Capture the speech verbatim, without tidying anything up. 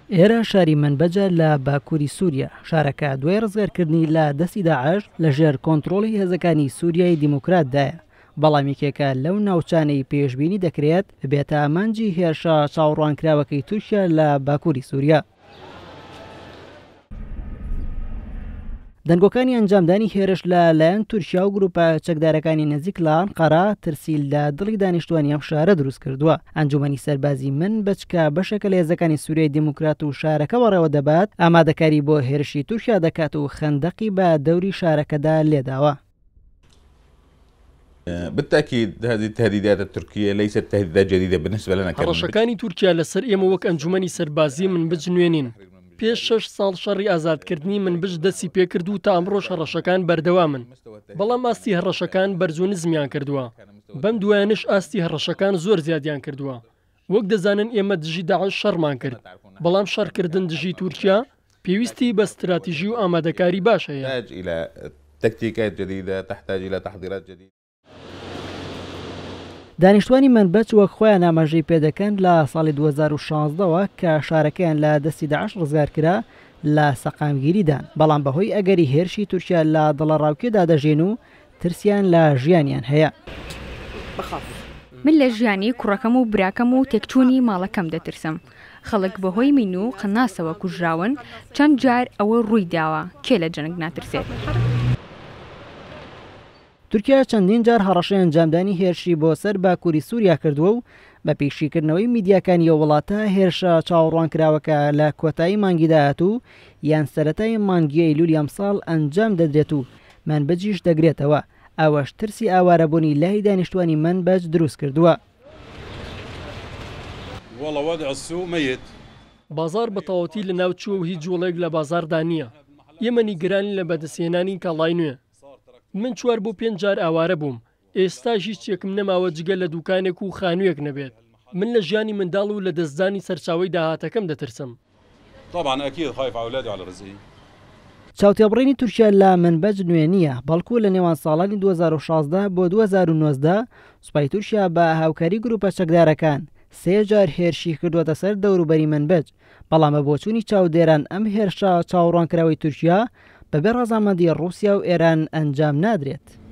ئێرە شاری منبەجە لە باکووری سووریا، شارەکە دوای ڕزگارکردنی لە دەستی داعش لە ژێر کۆنتڕۆڵی هێزەکانی سووریای دیموکراتدایە. بەڵامێکێکە لەو ناوچانەی پێشبینی دەکرێت ببێتە ئامانجی هێرشە چاوەڕوانکراوەکەی تورکیا لە باکووری سووریا. دەنگۆکانی ئەنجامدانی هێرش لە لایەن تورکیا و گروپە چەکدارەکانی نزیک لە ئەنقەرە ترسیل لە دڵی دانیشتوانی ئەم شارە دروست کردووە. ئەنجومەنی سەربازی منبەجکە بەشێکە لە هێزەکانی سووریای دیموکرات و شارەکە بەڕێوە دەبات، ئامادەکاری بۆ هێرشی تورکیا دەکات و خەندەقی بە دەوری شارەکەدا لێداوە. بالتأكيد هذه التهديدات التركية ليست تهديدات جديدة بالنسبة لنا. هەڕەشەکانی تورکیا لەسەر ئێمە وەک ئەنجومەنی سەربازی منبەج نوێنین. پێش شەش ساڵ شەڕی ئازادکردنی منبەج دەستی پێکرد و تا ئەمڕۆژ هەڕەشەکان بەردەوامن. بەڵام ئاستی هەڕەشەکان بەرزونزمیان کردووە. بەم دوایانش ئاستی هەڕەشەکان زۆر زیادیان کردووە. وەک دەزانن ئێمە دژی داعش شەڕمان کرد، بەڵام شەڕکردن دژی تورکیا پێویستی بە استراتیژی و ئامادەکاری باش هەیە. دانیشتوانی منبەج وەک خۆیان ئاماژەی پێدەکەن لە ساڵی دوو هەزار و شانزدەوە کە شارەکەیان لە دەستی داعش ڕزگارکرا لە سەقامگیریدان، بەڵام بەهۆی ئەگەری هێرشی تورکیا لە دڵە ڕاوکێدا دەژێن و ترسیان لە ژیانیان هەیە. من لە ژیانی کوڕەکەم و براکەم و تێکچوونی ماڵەکەم دەترسم. خەڵک بەهۆی مین و قناسەوە کوژراون، چەند جار ئەوە ڕووی داوە کێ لە جەنگ ناترسێت. تورکیا چەندین جار هەڕەشەی ئەنجامدانی هێرشی بۆ سەر باکووری سووریا کردووە و بە پێشیکردنەوەی میدیاکانی وڵاتە هێرشە چاوەڕوانکراوەکە لە کۆتایی مانگیدا هاتوو یان سەرەتای مانگی ئەیلولی ئەمساڵ ئەنجام دەدرێت و منبەجیش دەگرێتەوە. ئەوەش ترسی ئاوارەبوونی لای دانیشتوانی منبەج دروست کردووە. بازار بەتەواوەتی لە ناوچووە و هیچ جوڵێک لە بازاردا نییە. ئێمە نیگەرانی لە بەدەستهێنانی کاڵای نوێ. من چوار بۆ پێنج جار ئاوارە بووم. ئێستا هیچ چێکم نەماوە جگە لە دوکانێک و خانوویەک نەبێت. من لە ژیانی منداڵ و لە دەستدانی سەرچاوی داهاتەکەم دەترسم. چاوتێبڕینی تورکیا لە منبەج نوێ نییە، بەڵکو لە نێوان ساڵانی دوو هەزار و شازدە بۆ دوو هەزار و نۆزدە سوپای تورکیا بە هاوکاری گروپە چەکدارەکان سێ جار هێرشی کردووەتە سەر دەوروبەری منبەج، بەڵام بە بۆچوونی چاودێران ئەم هێرشە چاوەڕوانکراوەی تورکیا بەبێ ڕەزامەندی ڕووسیا و ئێران ئەنجام نادرێت.